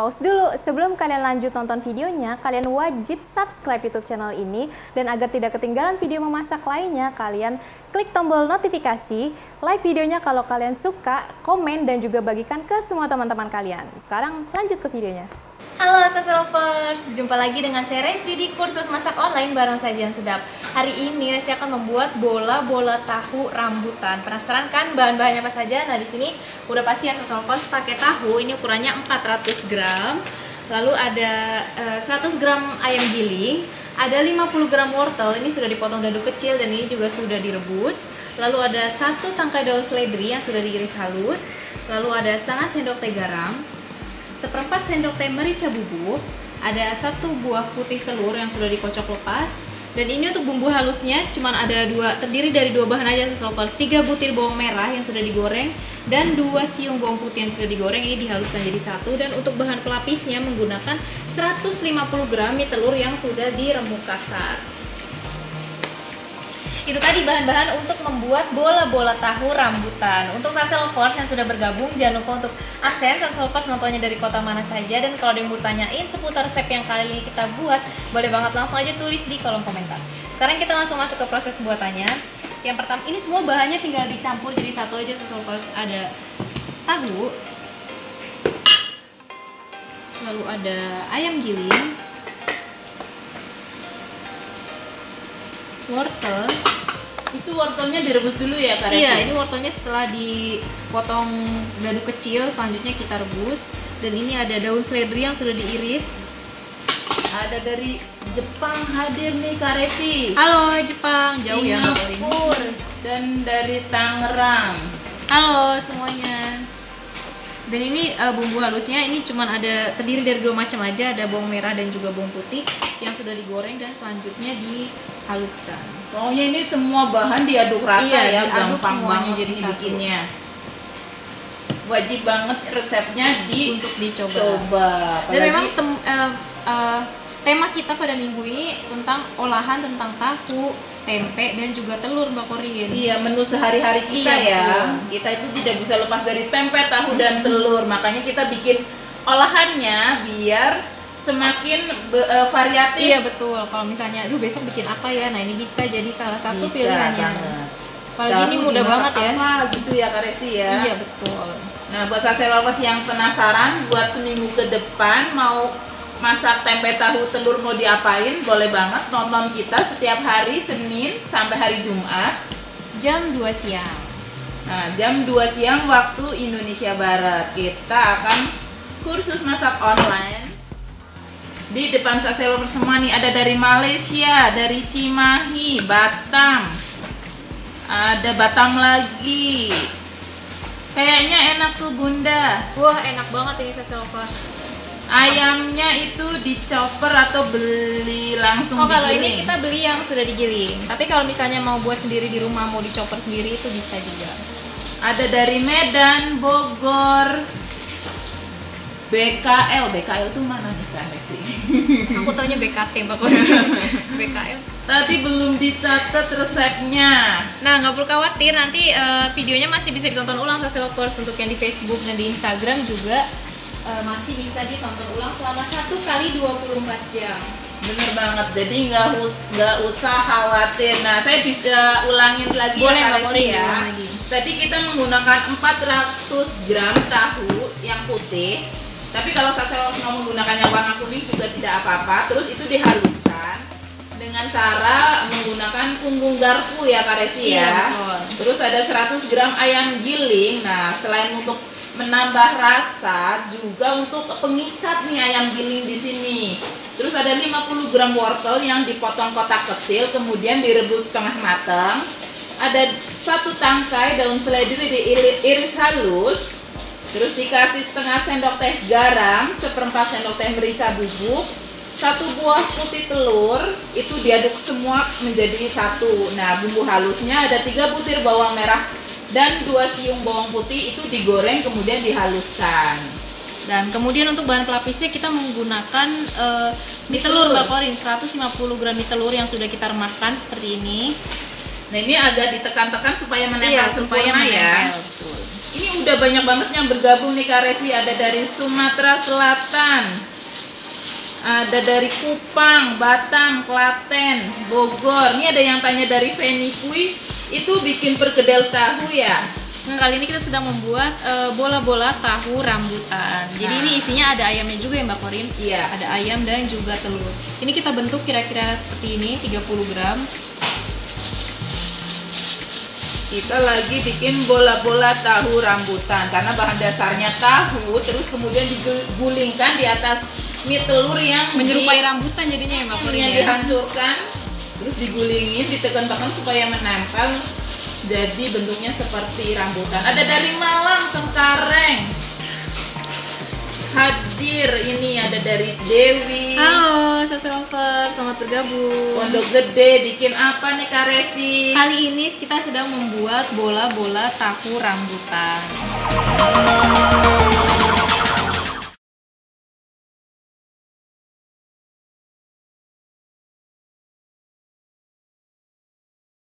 pause dulu. Sebelum kalian lanjut nonton videonya, kalian wajib subscribe YouTube channel ini. Dan agar tidak ketinggalan video memasak lainnya, kalian klik tombol notifikasi, like videonya kalau kalian suka, komen, dan juga bagikan ke semua teman-teman kalian. Sekarang lanjut ke videonya. Halo Sasa Lovers, berjumpa lagi dengan saya Resi di kursus masak online bareng Sajian Sedap. Hari ini Resi akan membuat bola-bola tahu rambutan. Penasaran kan bahan-bahannya apa saja? Nah, di sini udah pasti ya Sasa Lovers pakai tahu. Ini ukurannya 400 gram. Lalu ada 100 gram ayam giling, ada 50 gram wortel. Ini sudah dipotong dadu kecil dan ini juga sudah direbus. Lalu ada 1 tangkai daun seledri yang sudah diiris halus. Lalu ada setengah sendok teh garam, seperempat sendok teh merica bubuk, ada 1 buah putih telur yang sudah dikocok lepas, dan ini untuk bumbu halusnya cuman ada terdiri dari 2 bahan aja, 3 butir bawang merah yang sudah digoreng dan 2 siung bawang putih yang sudah digoreng, ini dihaluskan jadi 1. Dan untuk bahan pelapisnya menggunakan 150 gram mie telur yang sudah diremuk kasar. Itu tadi bahan-bahan untuk membuat bola-bola tahu rambutan. Untuk Sasa Lovers yang sudah bergabung, jangan lupa untuk absen. Sasa Lovers nontonnya dari kota mana saja, dan kalau ada yang mau tanyain seputar resep yang kali ini kita buat, boleh banget langsung aja tulis di kolom komentar. Sekarang kita langsung masuk ke proses buatannya. Yang pertama, ini semua bahannya tinggal dicampur jadi satu aja Sasa Lovers. Ada tahu, lalu ada ayam giling, wortel. Itu wortelnya direbus dulu ya Kak Resi? Iya, ini wortelnya setelah dipotong dadu kecil, selanjutnya kita rebus. Dan ini ada daun seledri yang sudah diiris. Ada dari Jepang hadir nih Kak Resi. Halo Jepang, jauh ya Singapura, dan dari Tangerang. Halo semuanya. Dan ini bumbu halusnya ini cuman terdiri dari 2 macam aja, ada bawang merah dan juga bawang putih yang sudah digoreng dan selanjutnya dihaluskan. Pokoknya ini semua bahan diaduk rata ya, diaduk gampang semuanya banget jadi satu. bikinnya. Wajib banget resepnya untuk dicoba. Dan Apalagi, memang tema kita pada minggu ini tentang olahan tentang tahu, tempe, dan juga telur, Mbak Korin. iya, menu sehari-hari kita ya. Betul. Kita itu tidak bisa lepas dari tempe, tahu, dan telur. Makanya kita bikin olahannya biar semakin variatif. Iya betul. Kalau misalnya, aduh besok bikin apa ya? Nah, ini bisa jadi salah satu Bisa pilihannya. banget. Apalagi ini mudah banget ya. Apa gitu ya Kak Resi ya. Iya betul. Nah, buat Sasa Lovers yang penasaran buat seminggu ke depan mau masak tempe tahu telur mau diapain, boleh banget nonton kita setiap hari Senin sampai hari Jumat jam 2 siang. Nah, jam 2 siang waktu Indonesia Barat. Kita akan kursus masak online. Di depan Sasa Lovers semua nih, ada dari Malaysia, dari Cimahi, Batam. Ada Batam lagi. Kayaknya enak tuh Bunda. Wah, enak banget ini Sasa Lovers. Ayamnya itu dicoper atau beli langsung digiling? Kalau ini kita beli yang sudah digiling. Tapi kalau misalnya mau buat sendiri di rumah, mau dicoper sendiri itu bisa juga. Ada dari Medan, Bogor, BKL. BKL tuh mana nih Kak Resi? Aku taunya BKT, Mbak. BKL. Tadi belum dicatat resepnya. Nah, nggak perlu khawatir, nanti videonya masih bisa ditonton ulang Sasa Lovers. Untuk yang di Facebook dan di Instagram juga masih bisa ditonton ulang selama 1 kali 24 jam. Bener banget, jadi nggak usah khawatir. Nah, saya bisa ulangin lagi. Boleh, ya, Mbak Mori, ya. lagi. Tadi kita menggunakan 400 gram tahu yang putih. Tapi kalau Sasa mau menggunakan yang warna kuning juga tidak apa-apa. Terus itu dihaluskan dengan cara menggunakan punggung garpu ya Kak Resi ya. Iya, betul. Terus ada 100 gram ayam giling. Nah, selain untuk menambah rasa, juga untuk pengikat nih ayam giling di sini. Terus ada 50 gram wortel yang dipotong kotak kecil, kemudian direbus setengah matang. Ada 1 tangkai daun seledri diiris halus. Terus dikasih setengah sendok teh garam, seperempat sendok teh merica bubuk, 1 buah putih telur, itu diaduk semua menjadi satu. Nah, bumbu halusnya ada 3 butir bawang merah dan 2 siung bawang putih, itu digoreng kemudian dihaluskan. Dan kemudian untuk bahan pelapisnya kita menggunakan mie telur Mbak Korin, 150 gram mie telur yang sudah kita remahkan seperti ini. Nah, ini agak ditekan-tekan supaya menempel Iya, supaya sempurna menempel, ya. betul. Ini Ini udah banyak banget yang bergabung nih Kak Resi. Ada dari Sumatera Selatan, ada dari Kupang, Batam, Klaten, Bogor. Ini ada yang tanya dari Venipui, itu bikin perkedel tahu ya? Kali ini kita sedang membuat bola-bola tahu rambutan. Jadi ini isinya ada ayamnya juga ya Mbak Korin? Iya. Ada ayam dan juga telur. Ini kita bentuk kira-kira seperti ini, 30 gram. Kita lagi bikin bola-bola tahu rambutan karena bahan dasarnya tahu, terus kemudian digulingkan di atas mie telur yang Menyerupai rambutan jadinya ya Mbak Korin yang ya? dihancurkan, terus digulingin, ditekan-tekan supaya menempel. Jadi bentuknya seperti rambutan. Ada dari Malang, Cengkareng. Hadir ini ada dari Dewi. Halo, Sasa Lovers, selamat bergabung. Pondok Gede, bikin apa nih Kak Resi? Kali ini kita sedang membuat bola-bola tahu rambutan.